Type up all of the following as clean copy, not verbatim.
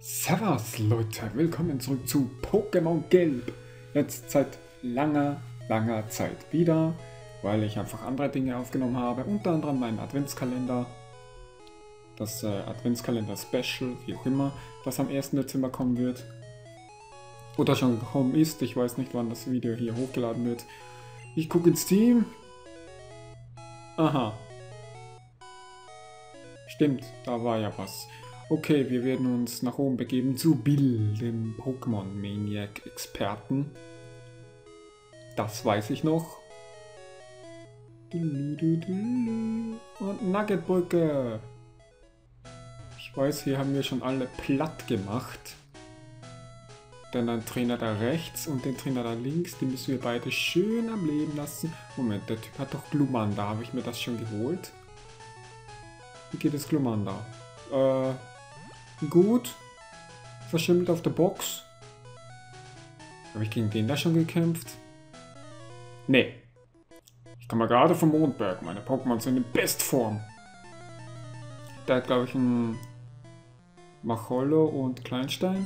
Servus Leute, willkommen zurück zu Pokémon Gelb. Jetzt seit langer Zeit wieder, weil ich einfach andere Dinge aufgenommen habe, unter anderem meinen Adventskalender, das Adventskalender-Special, wie auch immer, das am 1. Dezember kommen wird. Oder schon gekommen ist, ich weiß nicht, wann das Video hier hochgeladen wird. Ich gucke ins Team. Aha. Stimmt, da war ja was. Okay, wir werden uns nach oben begeben zu Bill, dem Pokémon-Maniac-Experten. Das weiß ich noch. Und Nuggetbrücke. Ich weiß, hier haben wir schon alle platt gemacht. Dann ein Trainer da rechts und den Trainer da links. Die müssen wir beide schön am Leben lassen. Moment, der Typ hat doch Glumanda. Habe ich mir das schon geholt? Wie geht es Glumanda? Gut. Verschimmelt auf der Box. Habe ich gegen den da schon gekämpft? Nee. Ich komme gerade vom Mondberg. Meine Pokémon sind in Bestform. Der hat, glaube ich, einen Macholo und Kleinstein.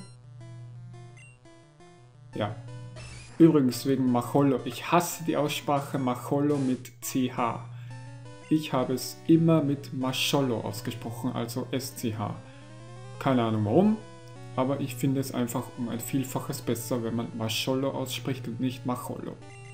Ja. Übrigens wegen Macholo. Ich hasse die Aussprache Macholo mit CH. Ich habe es immer mit Macholo ausgesprochen, also SCH. Keine Ahnung warum, aber ich finde es einfach um ein Vielfaches besser, wenn man Macholo ausspricht und nicht Macholo.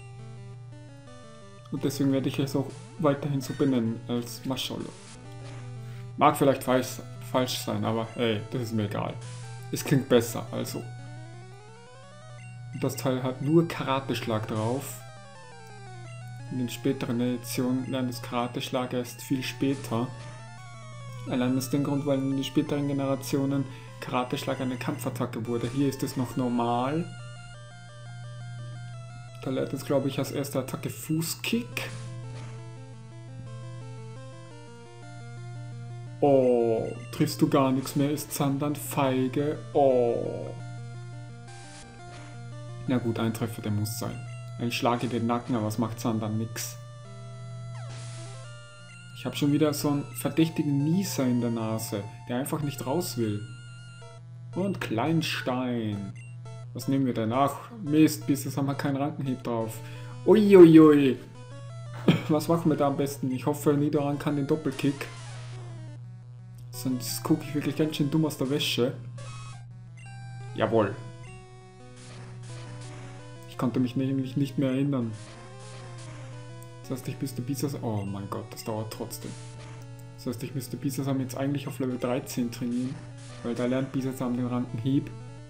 Und deswegen werde ich es auch weiterhin so benennen als Macholo. Mag vielleicht falsch sein, aber hey, das ist mir egal. Es klingt besser, also. Und das Teil hat nur Karateschlag drauf. In den späteren Editionen lernt es Karateschlag erst viel später. Allein aus dem Grund, weil in den späteren Generationen Karateschlag eine Kampfattacke wurde. Hier ist es noch normal. Da lernt es, glaube ich, als erste Attacke Fußkick. Oh, triffst du gar nichts mehr, ist Zandan feige. Oh. Na gut, ein Treffer, der muss sein. Ein Schlag in den Nacken, aber was macht Zandan nix. Ich habe schon wieder so einen verdächtigen Nieser in der Nase, der einfach nicht raus will. Und Kleinstein. Was nehmen wir denn? Ach, Mist, bis haben wir keinen Rankenhieb drauf. Uiuiui. Was machen wir da am besten? Ich hoffe, Nidoran kann den Doppelkick. Sonst gucke ich wirklich ganz schön dumm aus der Wäsche. Jawohl. Ich konnte mich nämlich nicht mehr erinnern. Das heißt, ich müsste Bisasam... Oh mein Gott, das dauert trotzdem. Das heißt, ich müsste Bisasam jetzt eigentlich auf Level 13 trainieren, weil da lernt Bisasam den Rankenhieb.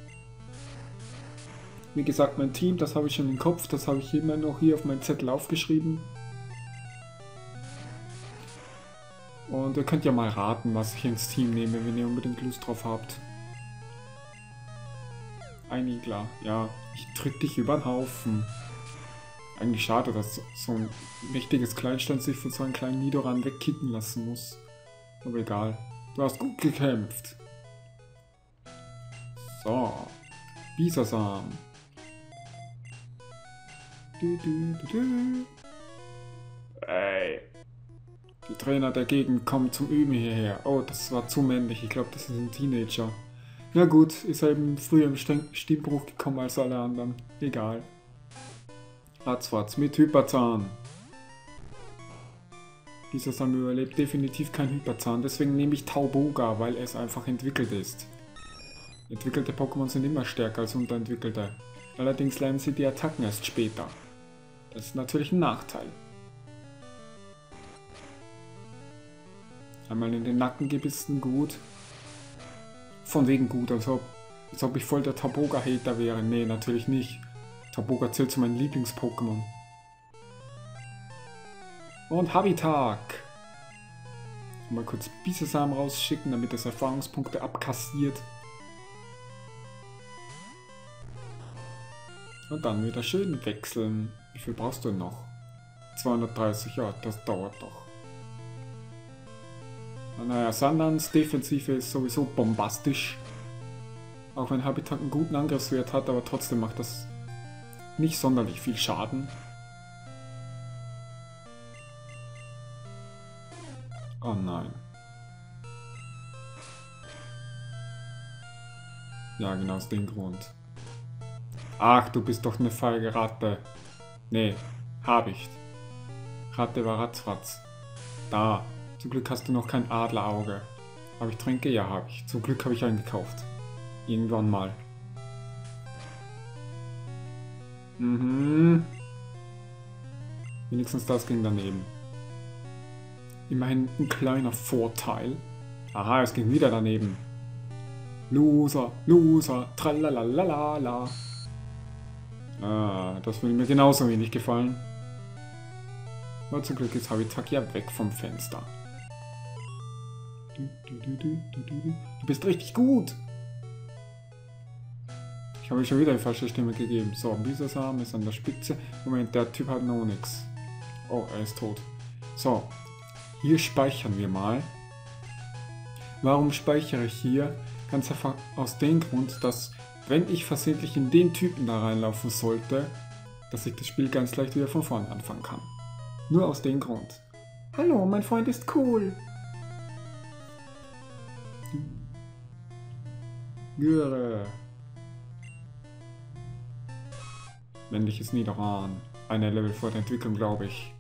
Wie gesagt, mein Team, das habe ich schon im Kopf, das habe ich immer noch hier auf meinen Zettel aufgeschrieben. Und ihr könnt ja mal raten, was ich ins Team nehme, wenn ihr unbedingt Lust drauf habt. Ein Igler, ja, ich tritt dich über den Haufen. Eigentlich schade, dass so ein richtiges Kleinstein sich von so einem kleinen Nidoran wegkicken lassen muss. Aber egal. Du hast gut gekämpft. So. Bisasam. Ey. Die Trainer der Gegend kommen zum Üben hierher. Oh, das war zu männlich. Ich glaube, das ist ein Teenager. Na gut, ist er eben früher im Stimmbruch gekommen als alle anderen. Egal. Ratzfatz mit Hyperzahn. Dieser Sam überlebt definitiv kein Hyperzahn, deswegen nehme ich Tauboga, weil es einfach entwickelt ist. Entwickelte Pokémon sind immer stärker als unterentwickelte. Allerdings lernen sie die Attacken erst später. Das ist natürlich ein Nachteil. Einmal in den Nacken gebissen, gut. Von wegen gut, als ob ich voll der Tauboga-Hater wäre. Nee, natürlich nicht. Tauboga zählt zu meinen Lieblings-Pokémon. Und Habitak. Mal kurz Bisasam rausschicken, damit es Erfahrungspunkte abkassiert. Und dann wieder schön wechseln. Wie viel brauchst du denn noch? 230, ja, das dauert doch. Naja, Sandans Defensive ist sowieso bombastisch. Auch wenn Habitak einen guten Angriffswert hat, aber trotzdem macht das nicht sonderlich viel Schaden. Oh nein. Ja, genau aus dem Grund. Ach, du bist doch eine feige Ratte. Nee, Habicht. Ratte war ratzfatz. Da. Zum Glück hast du noch kein Adlerauge. Aber ich trinke? Ja, habe ich. Zum Glück habe ich einen gekauft. Irgendwann mal. Mhm. Wenigstens das ging daneben. Immerhin ein kleiner Vorteil. Aha, es ging wieder daneben. Loser, Loser, tralalalala. Ah, das würde mir genauso wenig gefallen. Aber zum Glück ist Habitak ja weg vom Fenster. Du bist richtig gut. Ich habe schon wieder die falsche Stimme gegeben. So, Bisasam ist an der Spitze. Moment, der Typ hat noch nichts. Oh, er ist tot. So, hier speichern wir mal. Warum speichere ich hier? Ganz einfach aus dem Grund, dass wenn ich versehentlich in den Typen da reinlaufen sollte, dass ich das Spiel ganz leicht wieder von vorne anfangen kann. Nur aus dem Grund. Hallo, mein Freund ist cool. Göre. Männliches Nidoran. Eine Level vor der Entwicklung, glaube ich.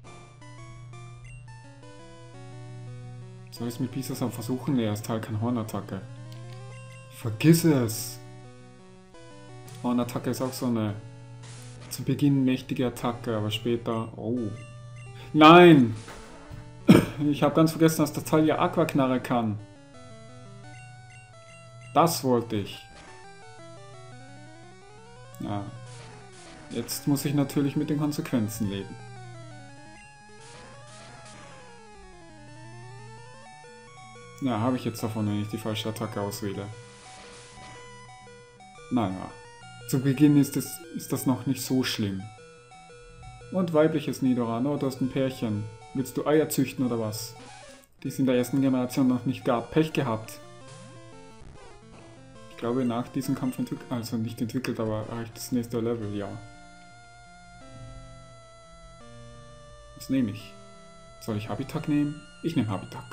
Soll ich es mit Bisasam versuchen? Ne, er ist halt keine Hornattacke. Vergiss es! Hornattacke ist auch so eine zu Beginn mächtige Attacke, aber später... Oh. Nein! Ich habe ganz vergessen, dass der Teil ja Aquaknarre kann. Das wollte ich. Ja. Jetzt muss ich natürlich mit den Konsequenzen leben. Ja, habe ich jetzt davon, wenn ich die falsche Attacke auswähle. Naja. Zu Beginn ist das noch nicht so schlimm. Und weibliches Nidoran. Oh, du hast ein Pärchen. Willst du Eier züchten oder was? Die ist in der ersten Generation noch nicht gab. Pech gehabt. Ich glaube, nach diesem Kampf entwickelt, also nicht entwickelt, aber erreicht das nächste Level, ja. Was nehme ich? Soll ich Habitak nehmen? Ich nehme Habitak.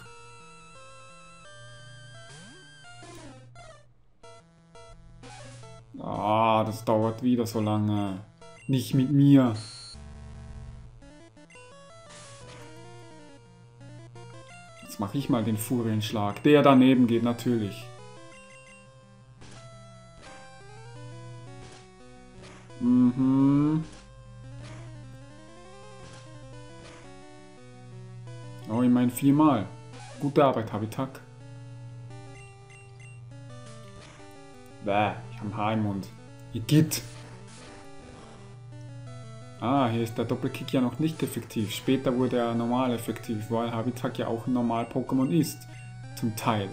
Ah, das dauert wieder so lange. Nicht mit mir. Jetzt mache ich mal den Furienschlag. Der daneben geht natürlich. Mhm. Oh, ich meine 4-mal. Gute Arbeit, Habitak. Bäh, ich habe ein Haar im Mund. Igitt. Ah, hier ist der Doppelkick ja noch nicht effektiv. Später wurde er normal effektiv, weil Habitak ja auch ein Normal-Pokémon ist. Zum Teil.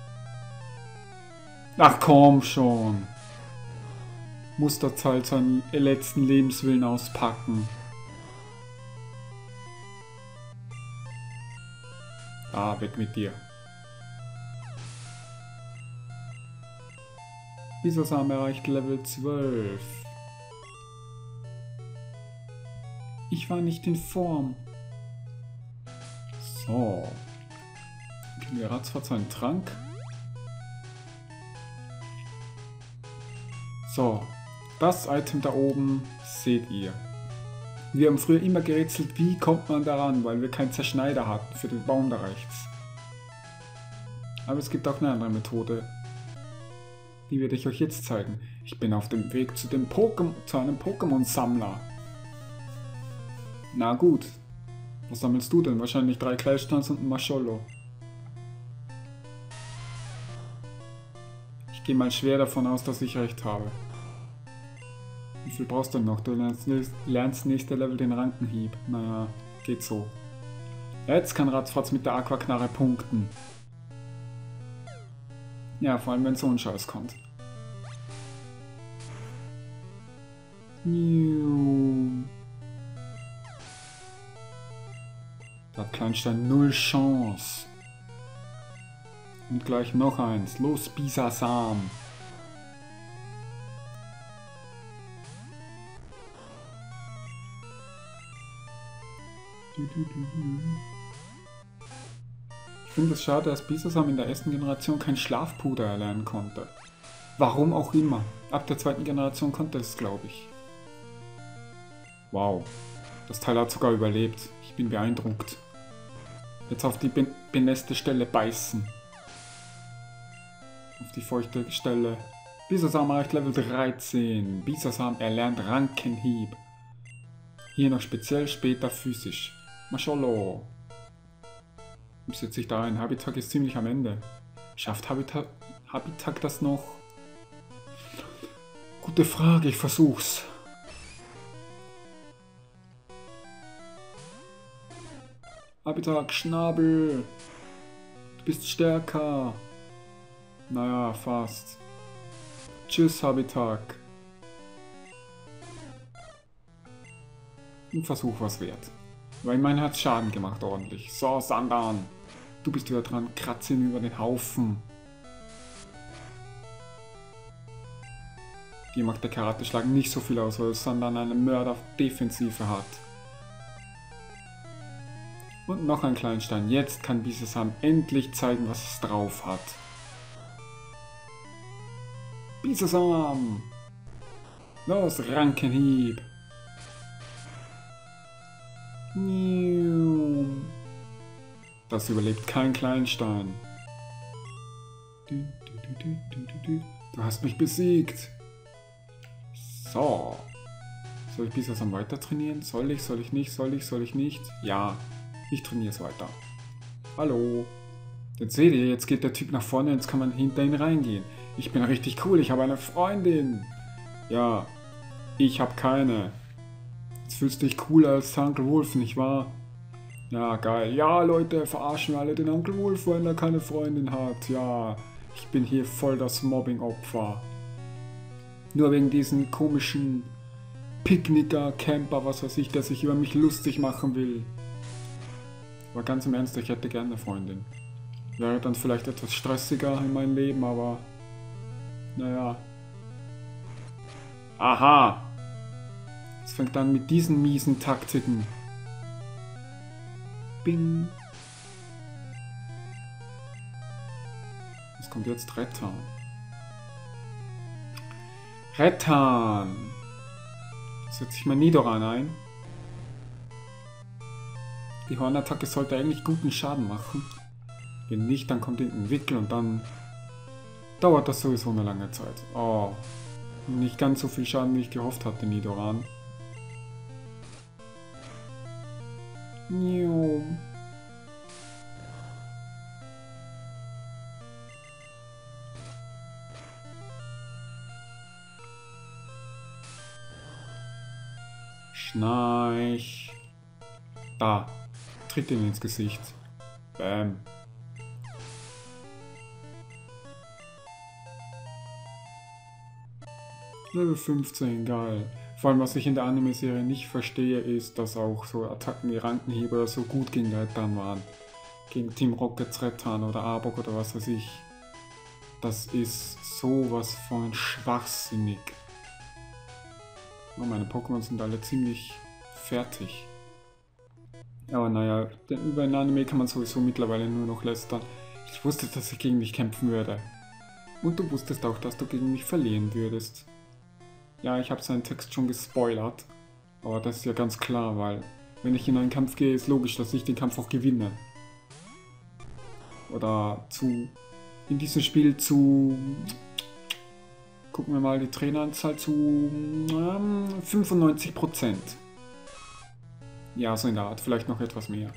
Ach komm schon. Muss der Teil seinen letzten Lebenswillen auspacken. Ah, weg mit dir. Bisasam erreicht Level 12. Ich war nicht in Form. So. Kriegen wir ratzfatz einen Trank. So. Das Item da oben seht ihr. Wir haben früher immer gerätselt, wie kommt man daran, weil wir keinen Zerschneider hatten für den Baum da rechts. Aber es gibt auch eine andere Methode. Die werde ich euch jetzt zeigen. Ich bin auf dem Weg zu einem Pokémon-Sammler. Na gut. Was sammelst du denn? Wahrscheinlich 3 Kleistans und ein Maschollo. Ich gehe mal schwer davon aus, dass ich recht habe. Wie viel brauchst du denn noch? Du lernst nächste Level den Rankenhieb. Naja, geht so. Jetzt kann Ratzfatz mit der Aquaknarre punkten. Ja, vor allem wenn so ein Scheiß kommt. Da hat Kleinstein 0 Chance. Und gleich noch eins. Los, Bisasam. Ich finde es schade, dass Bisasam in der ersten Generation kein Schlafpuder erlernen konnte. Warum auch immer. Ab der zweiten Generation konnte es, glaube ich. Wow. Das Teil hat sogar überlebt. Ich bin beeindruckt. Jetzt auf die benässte Stelle beißen. Auf die feuchte Stelle. Bisasam erreicht Level 13. Bisasam erlernt Rankenhieb. Hier noch speziell, später physisch. Mashallah. Wie setze ich da ein? Habitak ist ziemlich am Ende. Schafft Habitak das noch? Gute Frage, ich versuch's. Habitak, Schnabel. Du bist stärker. Naja, fast. Tschüss, Habitak. Ein Versuch was wert. Weil mein hat's Schaden gemacht ordentlich. So, Sandan. Du bist wieder dran. Kratze ihn über den Haufen. Dir macht der Karateschlag nicht so viel aus, weil Sandan eine Mörder-Defensive hat. Und noch ein Kleinstein. Jetzt kann Bisasam endlich zeigen, was es drauf hat. Bisasam! Los, Rankenhieb! Das überlebt kein Kleinstein. Du hast mich besiegt. So. Soll ich Bisasam weiter trainieren? Soll ich nicht? Ja, ich trainiere es weiter. Hallo. Jetzt seht ihr, jetzt geht der Typ nach vorne, jetzt kann man hinter ihn reingehen. Ich bin richtig cool, ich habe eine Freundin. Ja, ich habe keine. Jetzt fühlst du dich cooler als Uncle Wolf, nicht wahr? Ja, geil. Ja, Leute, verarschen wir alle den Uncle Wolf, wenn er keine Freundin hat. Ja, ich bin hier voll das Mobbing-Opfer. Nur wegen diesen komischen Picknicker, Camper, was weiß ich, der sich über mich lustig machen will. Aber ganz im Ernst, ich hätte gerne eine Freundin. Wäre dann vielleicht etwas stressiger in meinem Leben, aber... Naja. Aha! Es fängt an mit diesen miesen Taktiken. Bing! Was kommt jetzt? Rettan. Rettan! Setze ich mal Nidoran ein. Die Hornattacke sollte eigentlich guten Schaden machen. Wenn nicht, dann kommt irgendein Wickel und dann dauert das sowieso eine lange Zeit. Oh, nicht ganz so viel Schaden, wie ich gehofft hatte, Nidoran. Schnarch. Da. Tritt ihn ins Gesicht. Bäm. Level 15, geil. Vor allem, was ich in der Anime-Serie nicht verstehe, ist, dass auch so Attacken wie Rankenhieb oder so gut gegen Rettan waren. Gegen Team Rockets Rettan oder Arbok oder was weiß ich. Das ist sowas von schwachsinnig. Oh, meine Pokémon sind alle ziemlich fertig. Aber naja, denn über ein Anime kann man sowieso mittlerweile nur noch lästern. Ich wusste, dass ich gegen dich kämpfen würde. Und du wusstest auch, dass du gegen mich verlieren würdest. Ja, ich habe seinen Text schon gespoilert. Aber das ist ja ganz klar, weil wenn ich in einen Kampf gehe, ist logisch, dass ich den Kampf auch gewinne. Oder in diesem Spiel gucken wir mal die Traineranzahl zu 95%. Ja, so in der Art, vielleicht noch etwas mehr.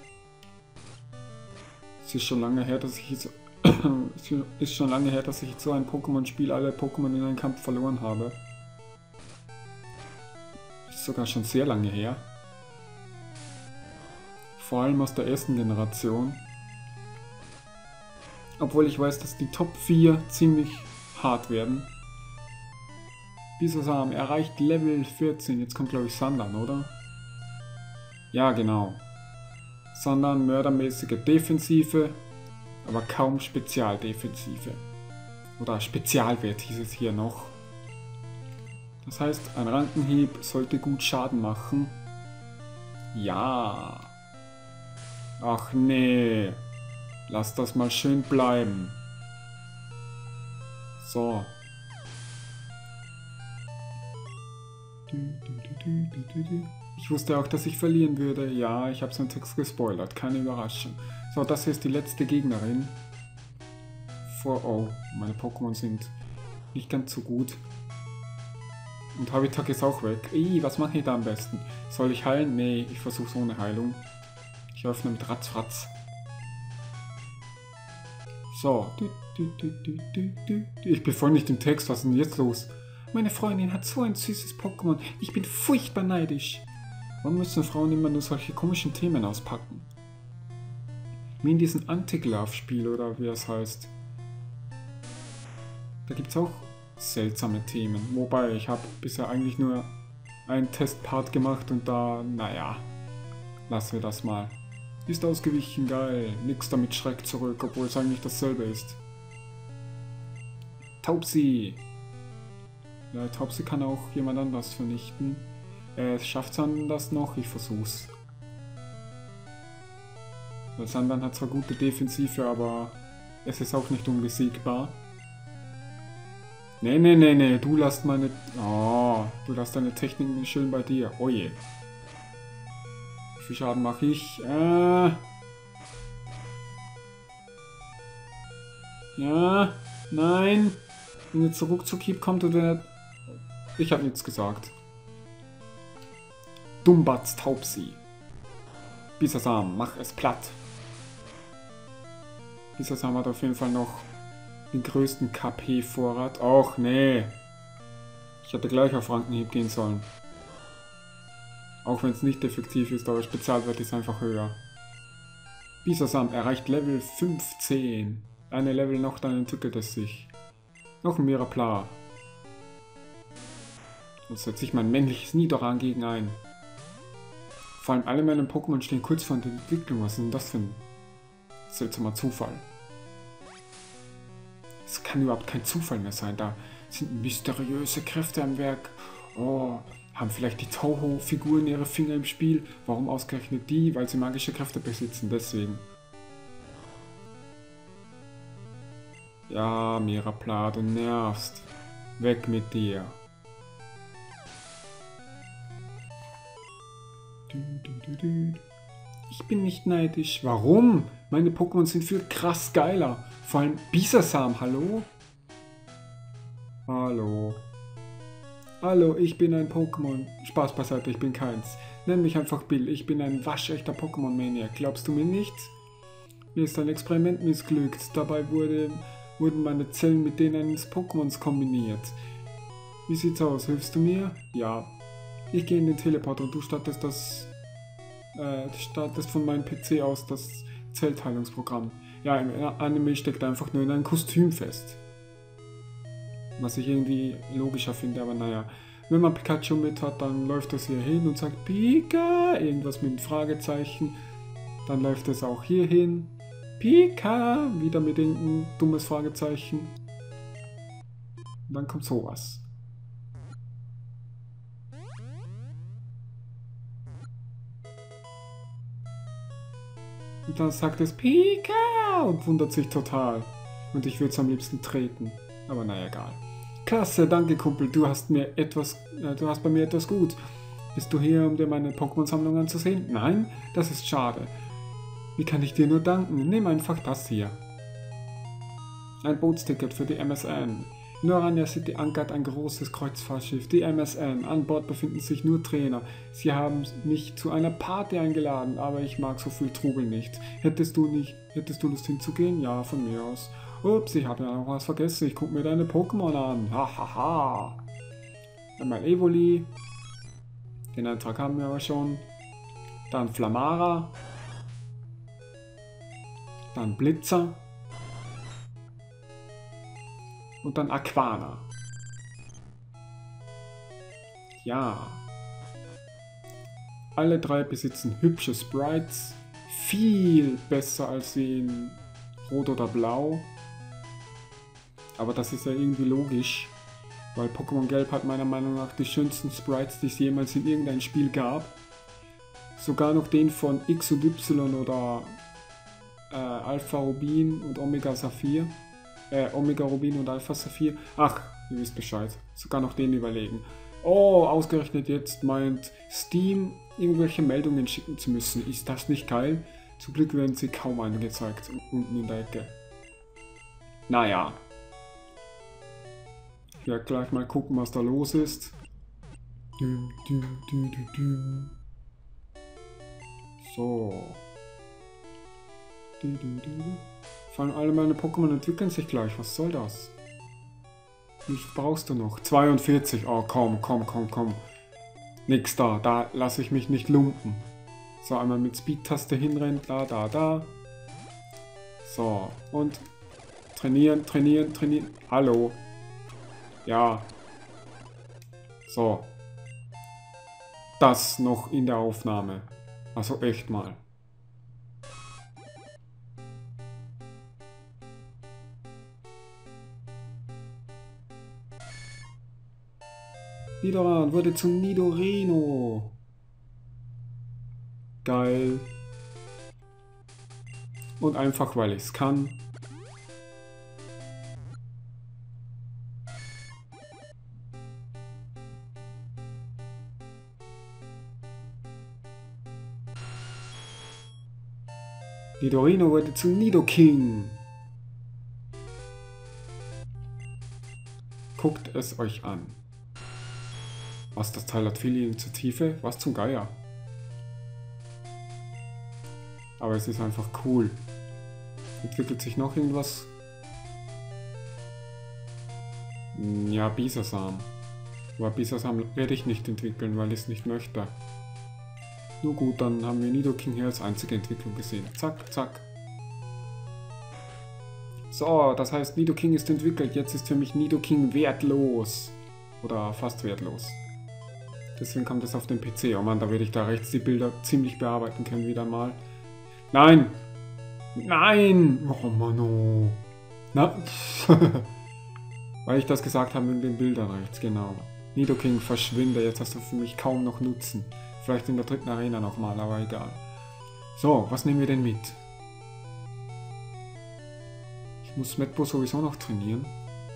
Es ist schon lange her, dass ich jetzt so ein Pokémon-Spiel alle Pokémon in einem Kampf verloren habe. Ist sogar schon sehr lange her. Vor allem aus der ersten Generation. Obwohl ich weiß, dass die Top 4 ziemlich hart werden. Bisasam erreicht Level 14. Jetzt kommt, glaube ich, Sandan, oder? Ja, genau. Sandan mördermäßige Defensive, aber kaum Spezialdefensive. Oder Spezialwert hieß es hier noch. Das heißt, ein Rankenhieb sollte gut Schaden machen. Ja. Ach nee. Lass das mal schön bleiben. So. Ich wusste auch, dass ich verlieren würde. Ja, ich habe seinen Text gespoilert. Keine Überraschung. So, das hier ist die letzte Gegnerin. Oh, meine Pokémon sind nicht ganz so gut. Und Habitat ist auch weg. Was mache ich da am besten? Soll ich heilen? Nee, ich versuche es ohne Heilung. Ich öffne mit Ratzfratz. So. Ich bin voll nicht im Text. Was ist denn jetzt los? Meine Freundin hat so ein süßes Pokémon. Ich bin furchtbar neidisch. Warum müssen Frauen immer nur solche komischen Themen auspacken? Wie in diesem Anti-Glove-Spiel oder wie es heißt. Da gibt es auch seltsame Themen. Wobei, ich habe bisher eigentlich nur einen Testpart gemacht und da, naja, lassen wir das mal. Ist ausgewichen, geil. Nix damit Schreck zurück, obwohl es eigentlich dasselbe ist. Taubsi! Ja, Taubsi kann auch jemand anders vernichten. Schafft Sandan das noch? Ich versuch's. Weil Sandan hat zwar gute Defensive, aber es ist auch nicht unbesiegbar. Nee, du lässt meine... Oh, du lässt deine Techniken schön bei dir. Oh je. Wie viel Schaden mache ich? Ja, nein. Wenn jetzt zurück zu Keep kommt oder... Ich habe nichts gesagt. Dumbatz Taubsi. Bisasam, mach es platt. Bisasam hat auf jeden Fall noch den größten KP-Vorrat. Och, nee. Ich hätte gleich auf Rankenhieb gehen sollen. Auch wenn es nicht effektiv ist, aber Spezialwert ist einfach höher. Bisasam erreicht Level 15. Eine Level noch, dann entwickelt es sich. Noch ein Mirapla. Jetzt setze ich mein männliches Nidoran gegen ein. Vor allem alle meine Pokémon stehen kurz vor der Entwicklung. Was ist denn das für ein seltsamer Zufall? Es kann überhaupt kein Zufall mehr sein. Da sind mysteriöse Kräfte am Werk. Oh, haben vielleicht die Touhou-Figuren ihre Finger im Spiel? Warum ausgerechnet die? Weil sie magische Kräfte besitzen, deswegen. Ja, Mirapla, du nervst. Weg mit dir. Ich bin nicht neidisch. Warum? Meine Pokémon sind viel krass geiler. Vor allem Bisasam, hallo? Hallo. Hallo, ich bin ein Pokémon. Spaß beiseite, ich bin keins. Nenn mich einfach Bill, ich bin ein waschechter Pokémon-Maniac. Glaubst du mir nicht? Mir ist ein Experiment missglückt. Dabei wurden meine Zellen mit denen eines Pokémons kombiniert. Wie sieht's aus? Hilfst du mir? Ja. Ich gehe in den Teleporter und du startest von meinem PC aus das Zellteilungsprogramm. Ja, im Anime steckt einfach nur in ein Kostüm fest. Was ich irgendwie logischer finde, aber naja. Wenn man Pikachu mit hat, dann läuft das hier hin und sagt Pika, irgendwas mit einem Fragezeichen. Dann läuft es auch hier hin. Pika, wieder mit irgendeinem dummes Fragezeichen. Und dann kommt sowas. Und dann sagt es Pika und wundert sich total. Und ich würde es am liebsten treten. Aber naja, egal. Klasse, danke Kumpel, du hast bei mir etwas gut. Bist du hier, um dir meine Pokémon-Sammlung anzusehen? Nein? Das ist schade. Wie kann ich dir nur danken? Nimm einfach das hier. Ein Bootsticket für die MSN. In Orania City ankert ein großes Kreuzfahrtschiff, die MSN. An Bord befinden sich nur Trainer. Sie haben mich zu einer Party eingeladen, aber ich mag so viel Trubel nicht. Hättest du Lust hinzugehen? Ja, von mir aus. Ups, ich habe ja noch was vergessen. Ich gucke mir deine Pokémon an. Hahaha. Einmal Evoli. Den Eintrag haben wir aber schon. Dann Flamara. Dann Blitzer. Und dann Aquana. Ja. Alle drei besitzen hübsche Sprites. Viel besser als sie in Rot oder Blau. Aber das ist ja irgendwie logisch. Weil Pokémon Gelb hat meiner Meinung nach die schönsten Sprites, die es jemals in irgendein Spiel gab. Sogar noch den von X und Y oder Alpha Rubin und Omega Saphir. Omega Rubin und Alpha Saphir. Ach, ihr wisst Bescheid. Sogar noch den überlegen. Oh, ausgerechnet jetzt meint Steam, irgendwelche Meldungen schicken zu müssen. Ist das nicht geil? Zum Glück werden sie kaum angezeigt, unten in der Ecke. Naja. Ich werde gleich mal gucken, was da los ist. So. Vor allem alle meine Pokémon entwickeln sich gleich. Was soll das? Wie viel brauchst du noch? 42. Oh, komm. Nix da. Da lasse ich mich nicht lumpen. So, einmal mit Speed-Taste hinrennen. Da. So, und trainieren. Hallo. Ja. So. Das noch in der Aufnahme. Also echt mal. Nidoran wurde zum Nidorino. Geil. Und einfach weil ich es kann. Nidorino wurde zum Nidoking. Guckt es euch an. Was, das Teil hat viele Initiative? Was zum Geier? Aber es ist einfach cool. Entwickelt sich noch irgendwas? Ja, Bisasam. Aber Bisasam werde ich nicht entwickeln, weil ich es nicht möchte. Nur gut, dann haben wir Nidoking hier als einzige Entwicklung gesehen. Zack. So, das heißt Nidoking ist entwickelt. Jetzt ist für mich Nidoking wertlos. Oder fast wertlos. Deswegen kommt es auf den PC. Oh Mann, da werde ich da rechts die Bilder ziemlich bearbeiten können wieder mal. Nein! Oh Mann, oh. Na? Weil ich das gesagt habe mit den Bildern rechts, genau. Nidoking, verschwinde. Jetzt hast du für mich kaum noch Nutzen. Vielleicht in der dritten Arena nochmal, aber egal. So, was nehmen wir denn mit? Ich muss Smetbo sowieso noch trainieren.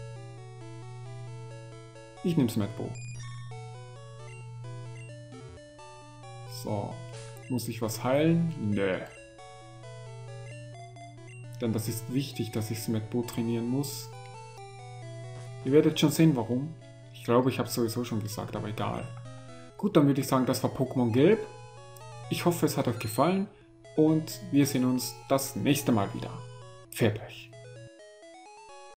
Ich nehme Smetbo. So. Muss ich was heilen? Nö. Denn das ist wichtig, dass ich Smetbo trainieren muss. Ihr werdet schon sehen, warum. Ich glaube, ich habe es sowieso schon gesagt, aber egal. Gut, dann würde ich sagen, das war Pokémon Gelb. Ich hoffe, es hat euch gefallen und wir sehen uns das nächste Mal wieder. Pfiat euch.